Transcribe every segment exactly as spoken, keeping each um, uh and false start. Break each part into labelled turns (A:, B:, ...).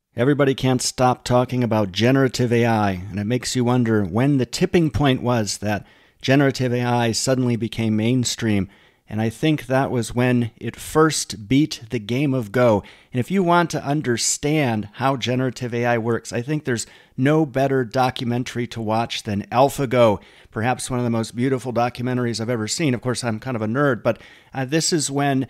A: Everybody can't stop talking about generative A I, and it makes you wonder when the tipping point was that generative A I suddenly became mainstream. And I think that was when it first beat the game of Go. And if you want to understand how generative A I works, I think there's no better documentary to watch than AlphaGo, perhaps one of the most beautiful documentaries I've ever seen. Of course, I'm kind of a nerd, but uh, this is when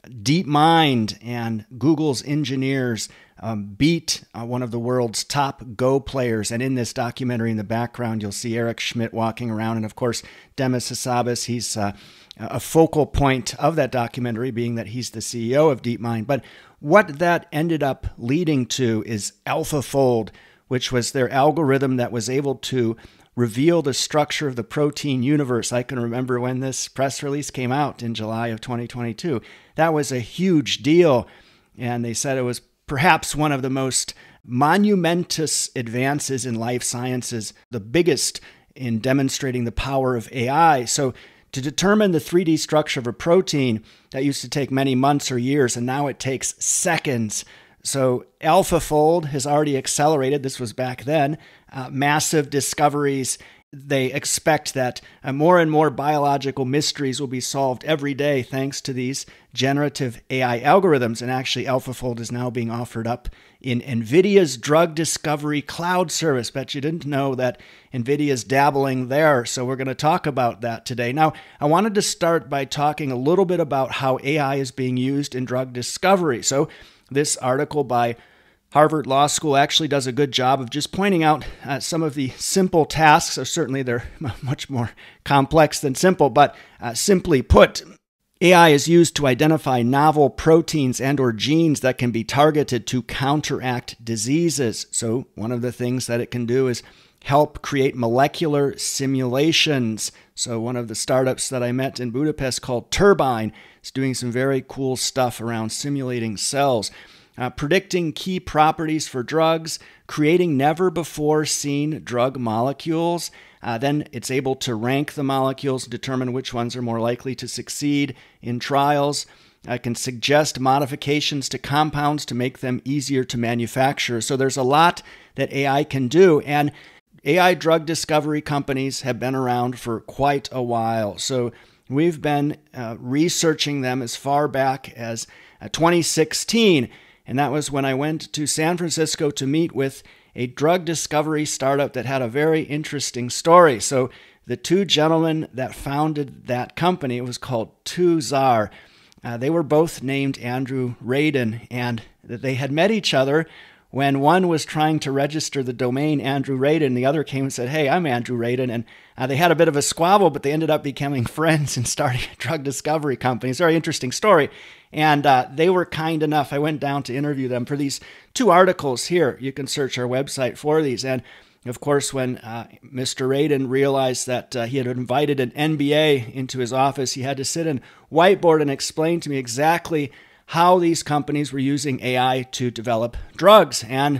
A: DeepMind and Google's engineers um, beat uh, one of the world's top Go players. And in this documentary in the background, you'll see Eric Schmidt walking around. And of course, Demis Hassabis, he's uh, a focal point of that documentary, being that he's the C E O of DeepMind. But what that ended up leading to is AlphaFold, which was their algorithm that was able to reveal the structure of the protein universe. I can remember when this press release came out in July of twenty twenty-two. That was a huge deal, and they said it was perhaps one of the most monumentous advances in life sciences, the biggest in demonstrating the power of A I. So to determine the three D structure of a protein, that used to take many months or years, and now it takes seconds. So AlphaFold has already accelerated, this was back then, uh, massive discoveries. They expect that uh, more and more biological mysteries will be solved every day thanks to these generative A I algorithms. And actually, AlphaFold is now being offered up in NVIDIA's drug discovery cloud service. Bet you didn't know that NVIDIA's dabbling there. So we're going to talk about that today. Now, I wanted to start by talking a little bit about how A I is being used in drug discovery. So this article by Harvard Law School actually does a good job of just pointing out uh, some of the simple tasks, or certainly they're much more complex than simple, but uh, simply put, A I is used to identify novel proteins and or genes that can be targeted to counteract diseases. So one of the things that it can do is help create molecular simulations. So one of the startups that I met in Budapest called Turbine is doing some very cool stuff around simulating cells. Uh, predicting key properties for drugs, creating never-before-seen drug molecules. Uh, then it's able to rank the molecules, determine which ones are more likely to succeed in trials. It can suggest modifications to compounds to make them easier to manufacture. So there's a lot that A I can do, and A I drug discovery companies have been around for quite a while. So we've been uh, researching them as far back as uh, twenty sixteen. And that was when I went to San Francisco to meet with a drug discovery startup that had a very interesting story. So the two gentlemen that founded that company, it was called Tuzar. Uh, they were both named Andrew Radin, and they had met each other when one was trying to register the domain Andrew Radin. The other came and said, "Hey, I'm Andrew Radin." And uh, they had a bit of a squabble, but they ended up becoming friends and starting a drug discovery company. It's a very interesting story. And uh, they were kind enough. I went down to interview them for these two articles here. You can search our website for these. And of course, when uh, Mister Radin realized that uh, he had invited an M B A into his office, he had to sit and whiteboard and explain to me exactly how these companies were using A I to develop drugs. And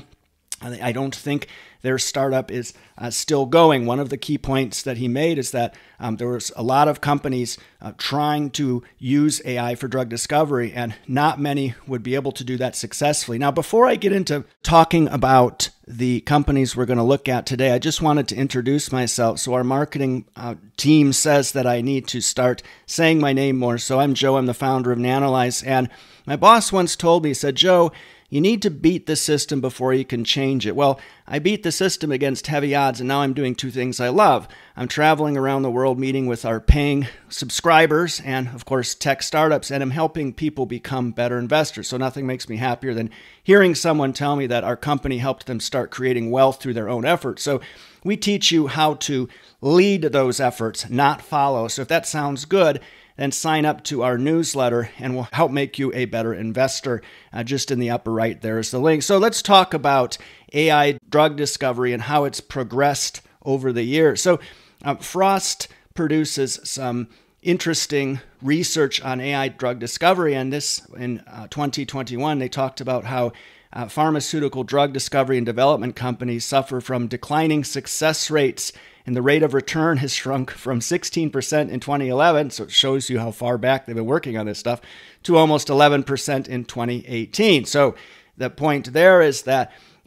A: I don't think their startup is uh, still going. One of the key points that he made is that um, there was a lot of companies uh, trying to use A I for drug discovery, and not many would be able to do that successfully. Now, before I get into talking about the companies we're going to look at today, I just wanted to introduce myself. So our marketing uh, team says that I need to start saying my name more. So I'm Joe. I'm the founder of Nanolyze. And my boss once told me, he said, "Joe, you need to beat the system before you can change it." Well, I beat the system against heavy odds, and now I'm doing two things I love. I'm traveling around the world meeting with our paying subscribers and, of course, tech startups, and I'm helping people become better investors. So nothing makes me happier than hearing someone tell me that our company helped them start creating wealth through their own efforts. So we teach you how to lead those efforts, not follow. So if that sounds good, then sign up to our newsletter and we'll help make you a better investor. Uh, just in the upper right, there is the link. So let's talk about A I drug discovery and how it's progressed over the years. So uh, Frost produces some interesting research on A I drug discovery, and this in uh, twenty twenty-one, they talked about how uh, pharmaceutical drug discovery and development companies suffer from declining success rates, and the rate of return has shrunk from sixteen percent in twenty eleven, so it shows you how far back they've been working on this stuff, to almost eleven percent in twenty eighteen. So the point there is that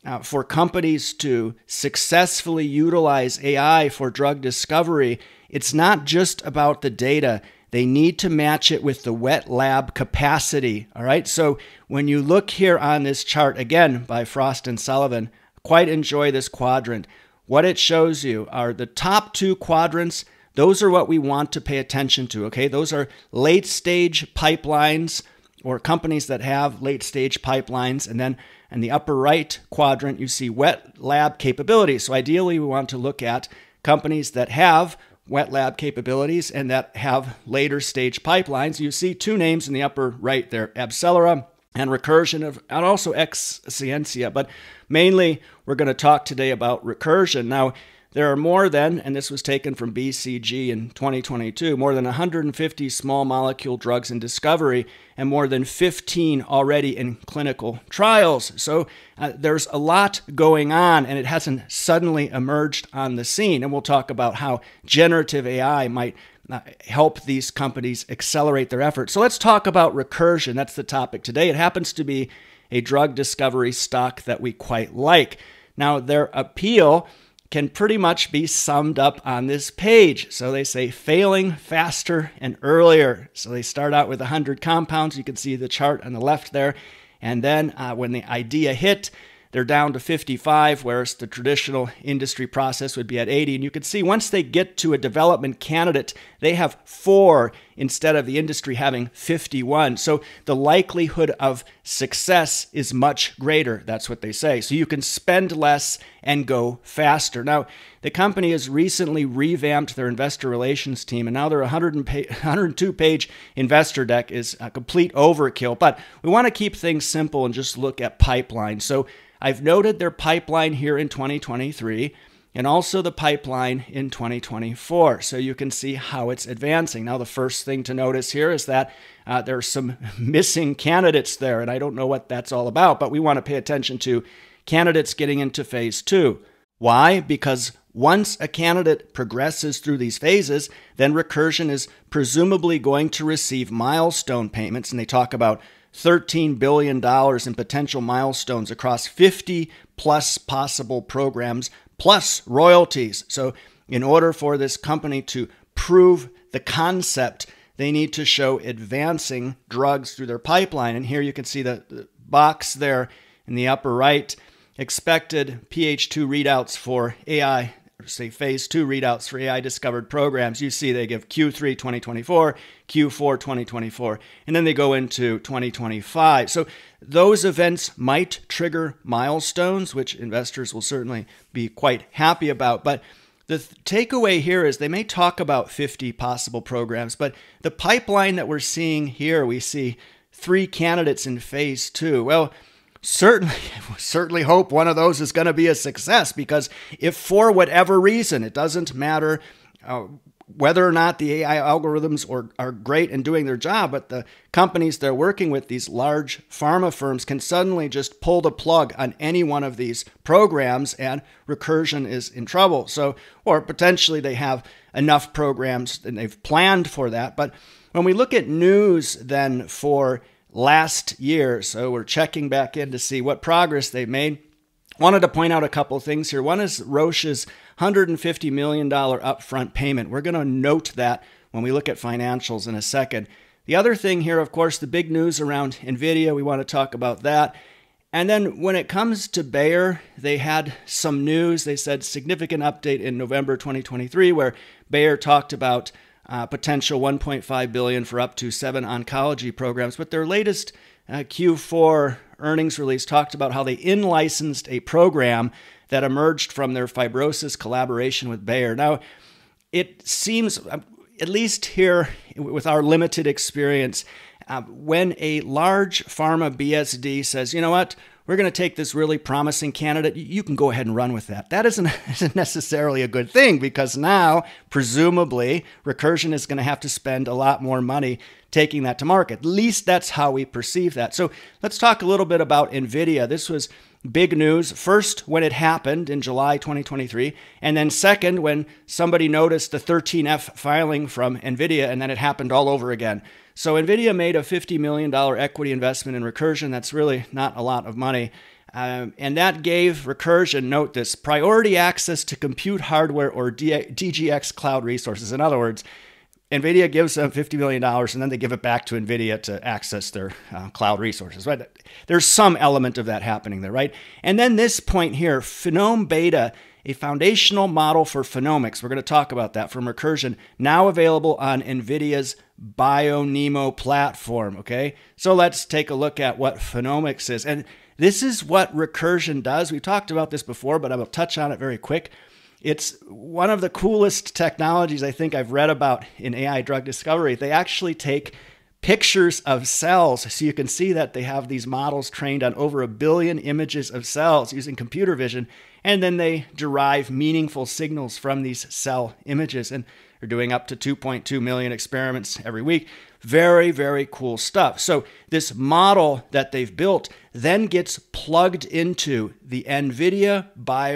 A: uh, for companies to successfully utilize A I for drug discovery, it's not just about the data. They need to match it with the wet lab capacity. All right. So when you look here on this chart, again, by Frost and Sullivan, quite enjoy this quadrant. What it shows you are the top two quadrants. Those are what we want to pay attention to. Okay. Those are late stage pipelines or companies that have late stage pipelines. And then in the upper right quadrant, you see wet lab capabilities. So ideally, we want to look at companies that have wet lab capabilities and that have later stage pipelines. You see two names in the upper right there, AbCellera and Recursion, and also Exscientia. But mainly, we're going to talk today about Recursion. Now, there are more than, and this was taken from B C G in twenty twenty-two, more than one hundred fifty small molecule drugs in discovery and more than fifteen already in clinical trials. So uh, there's a lot going on, and it hasn't suddenly emerged on the scene. And we'll talk about how generative A I might uh, help these companies accelerate their efforts. So let's talk about Recursion. That's the topic today. It happens to be a drug discovery stock that we quite like. Now, their appeal can pretty much be summed up on this page. So they say failing faster and earlier. So they start out with one hundred compounds. You can see the chart on the left there. And then uh, when the idea hit, they're down to fifty-five, whereas the traditional industry process would be at eighty. And you can see once they get to a development candidate, they have four instead of the industry having fifty-one. So the likelihood of success is much greater. That's what they say. So you can spend less and go faster. Now, the company has recently revamped their investor relations team, and now their one hundred two page investor deck is a complete overkill. But we want to keep things simple and just look at pipeline. So I've noted their pipeline here in twenty twenty-three and also the pipeline in twenty twenty-four. So you can see how it's advancing. Now, the first thing to notice here is that uh, there are some missing candidates there, and I don't know what that's all about, but we want to pay attention to candidates getting into phase two. Why? Because once a candidate progresses through these phases, then Recursion is presumably going to receive milestone payments, and they talk about thirteen billion dollars in potential milestones across fifty plus possible programs, plus royalties. So in order for this company to prove the concept, they need to show advancing drugs through their pipeline. And here you can see the, the box there in the upper right, expected P H two readouts for A I, or say phase two readouts for A I-discovered programs. You see they give Q three twenty twenty-four, Q four twenty twenty-four, and then they go into twenty twenty-five. So those events might trigger milestones, which investors will certainly be quite happy about. But the th- takeaway here is they may talk about fifty possible programs, but the pipeline that we're seeing here, we see three candidates in phase two. Well, Certainly, certainly hope one of those is going to be a success, because if for whatever reason, it doesn't matter uh, whether or not the A I algorithms are, are great in doing their job, but the companies they're working with, these large pharma firms, can suddenly just pull the plug on any one of these programs, and Recursion is in trouble. So, or potentially they have enough programs and they've planned for that. But when we look at news then for last year, so we're checking back in to see what progress they've made. Wanted to point out a couple of things here. One is Roche's one hundred fifty million dollars upfront payment. We're going to note that when we look at financials in a second. The other thing here, of course, the big news around NVIDIA, we want to talk about that. And then when it comes to Bayer, they had some news. They said significant update in November twenty twenty-three, where Bayer talked about Uh, potential one point five billion dollars for up to seven oncology programs. But their latest uh, Q four earnings release talked about how they in-licensed a program that emerged from their fibrosis collaboration with Bayer. Now, it seems, uh, at least here with our limited experience, uh, when a large pharma B S D says, you know what, we're going to take this really promising candidate, you can go ahead and run with that. That isn't, isn't necessarily a good thing, because now, presumably, Recursion is going to have to spend a lot more money taking that to market. At least that's how we perceive that. So let's talk a little bit about NVIDIA. This was big news. First, when it happened in July twenty twenty-three, and then second, when somebody noticed the thirteen F filing from NVIDIA, and then it happened all over again. So NVIDIA made a fifty million dollars equity investment in Recursion. That's really not a lot of money. Um, and that gave Recursion, note this, priority access to compute hardware or D G X cloud resources. In other words, NVIDIA gives them fifty million dollars and then they give it back to NVIDIA to access their uh, cloud resources, right? There's some element of that happening there, right? And then this point here, Phenome Beta, a foundational model for phenomics. We're going to talk about that from Recursion, now available on NVIDIA's BioNeMo platform, okay? So let's take a look at what phenomics is. And this is what Recursion does. We've talked about this before, but I will touch on it very quick. It's one of the coolest technologies I think I've read about in A I drug discovery. They actually take pictures of cells. So you can see that they have these models trained on over a billion images of cells using computer vision, and then they derive meaningful signals from these cell images. And they're doing up to two point two million experiments every week. Very, very cool stuff. So this model that they've built then gets plugged into the NVIDIA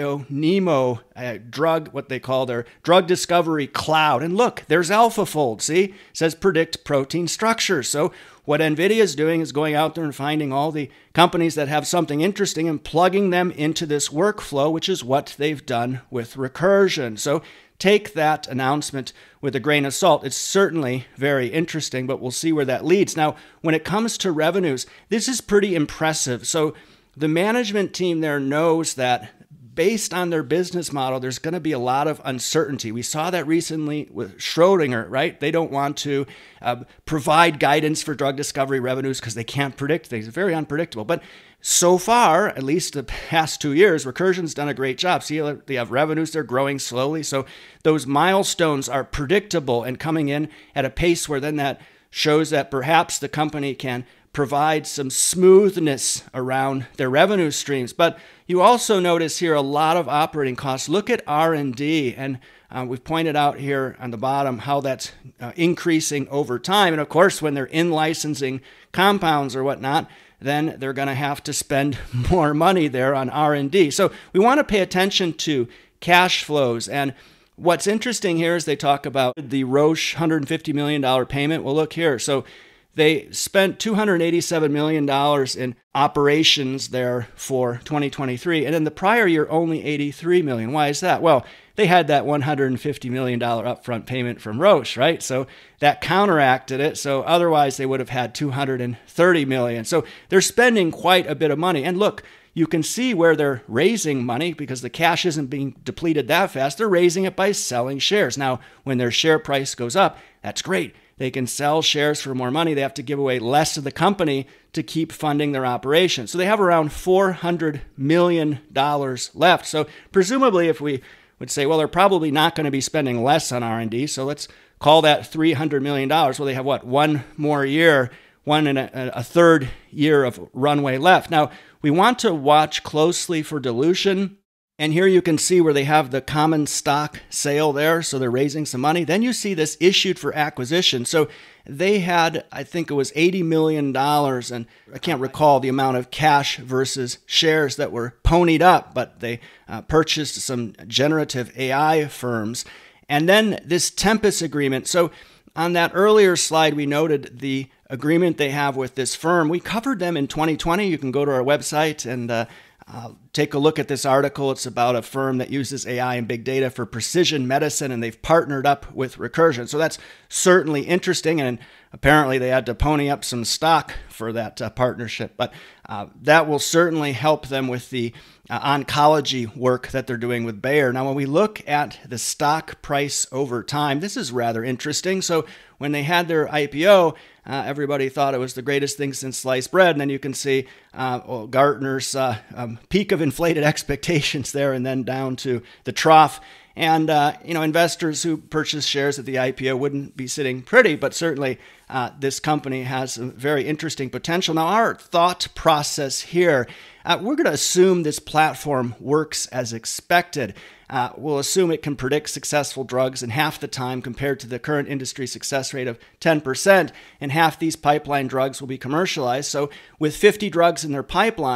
A: BioNeMo uh, drug, what they call their drug discovery cloud. And look, there's AlphaFold, see? It says predict protein structure. So what NVIDIA is doing is going out there and finding all the companies that have something interesting and plugging them into this workflow, which is what they've done with Recursion. So take that announcement with a grain of salt. It's certainly very interesting, but we'll see where that leads. Now, when it comes to revenues, this is pretty impressive. So the management team there knows that based on their business model, there's going to be a lot of uncertainty. We saw that recently with Schrodinger, right? They don't want to uh, provide guidance for drug discovery revenues because they can't predict things. It's very unpredictable. But so far, at least the past two years, Recursion's done a great job. See, they have revenues, they're growing slowly. So those milestones are predictable and coming in at a pace where then that shows that perhaps the company can provide some smoothness around their revenue streams. But you also notice here a lot of operating costs. Look at R and D, and uh, we've pointed out here on the bottom how that's uh, increasing over time. And of course, when they're in licensing compounds or whatnot, then they're going to have to spend more money there on R and D. So we want to pay attention to cash flows. And what's interesting here is they talk about the Roche one hundred fifty million dollar payment. Well, look here. So they spent two hundred eighty-seven million dollars in operations there for twenty twenty-three, and then the prior year only eighty-three million dollars. Why is that? Well, they had that one hundred fifty million dollar upfront payment from Roche, right? So that counteracted it. So otherwise they would have had two hundred thirty million dollars. So they're spending quite a bit of money. And look, you can see where they're raising money because the cash isn't being depleted that fast. They're raising it by selling shares. Now, when their share price goes up, that's great. They can sell shares for more money. They have to give away less of the company to keep funding their operation. So they have around four hundred million dollars left. So presumably if we would say, well, they're probably not going to be spending less on R and D, so let's call that three hundred million dollars. Well, they have what, one more year, one and a, a third year of runway left. Now, we want to watch closely for dilution. And here you can see where they have the common stock sale there. So they're raising some money. Then you see this issued for acquisition. So they had, I think it was eighty million dollars. And I can't recall the amount of cash versus shares that were ponied up, but they uh, purchased some generative A I firms. And then this Tempus agreement. So on that earlier slide, we noted the agreement they have with this firm. We covered them in twenty twenty. You can go to our website and uh, Uh, take a look at this article. It's about a firm that uses A I and big data for precision medicine, and they've partnered up with Recursion. So that's certainly interesting, and apparently they had to pony up some stock for that uh, partnership. But uh, that will certainly help them with the uh, oncology work that they're doing with Bayer. Now, when we look at the stock price over time, this is rather interesting. So when they had their I P O, Uh, everybody thought it was the greatest thing since sliced bread. And then you can see uh, well, Gartner's uh, um, peak of inflated expectations there and then down to the trough. And, uh, you know, investors who purchase shares at the I P O wouldn't be sitting pretty, but certainly uh, this company has a very interesting potential. Now, our thought process here, uh, we're going to assume this platform works as expected. Uh, we'll assume it can predict successful drugs in half the time compared to the current industry success rate of ten percent, and half these pipeline drugs will be commercialized. So with fifty drugs in their pipeline,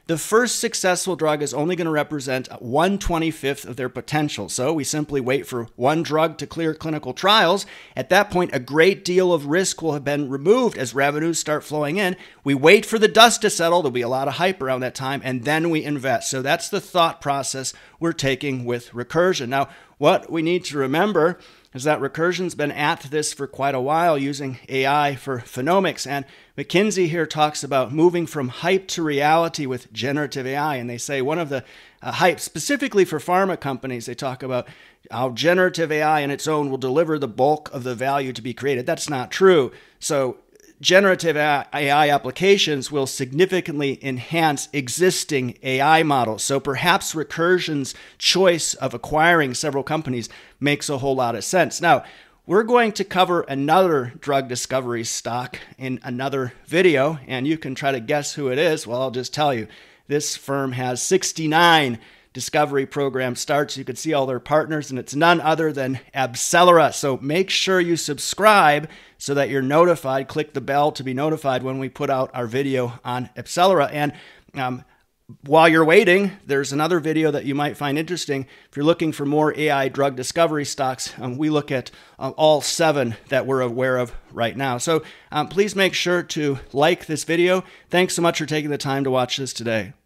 A: the first successful drug is only going to represent one twenty-fifth of their potential. So we simply wait for one drug to clear clinical trials. At that point, a great deal of risk will have been removed as revenues start flowing in. We wait for the dust to settle. There'll be a lot of hype around that time, and then we invest. So that's the thought process we're taking with Recursion. Now, what we need to remember is that Recursion's been at this for quite a while using A I for phenomics, and McKinsey here talks about moving from hype to reality with generative A I, and they say one of the uh, hype specifically for pharma companies, they talk about how generative A I in its own will deliver the bulk of the value to be created. That's not true. So generative A I applications will significantly enhance existing A I models. So perhaps Recursion's choice of acquiring several companies makes a whole lot of sense. Now, we're going to cover another drug discovery stock in another video, and you can try to guess who it is. Well, I'll just tell you. This firm has sixty-nine discovery program starts. You can see all their partners, and it's none other than AbCellera. So make sure you subscribe so that you're notified. Click the bell to be notified when we put out our video on AbCellera. And um, while you're waiting, there's another video that you might find interesting. If you're looking for more A I drug discovery stocks, um, we look at uh, all seven that we're aware of right now. So um, please make sure to like this video. Thanks so much for taking the time to watch this today.